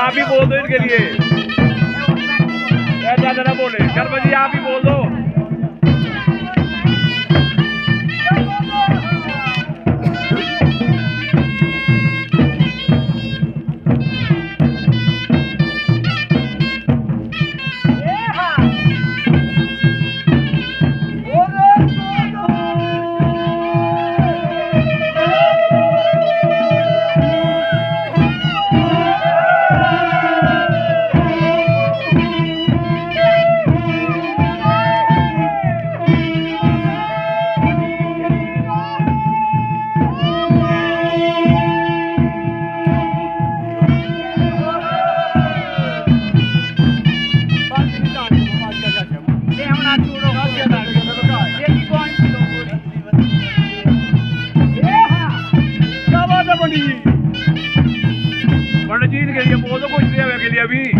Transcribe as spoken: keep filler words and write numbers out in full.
आप ही बोल दो इनके लिए, ऐसा जरा बोले शर्मा जी, आप ही बोल दो। पंडित जी के लिए बोल दो कुछ के लिए अभी।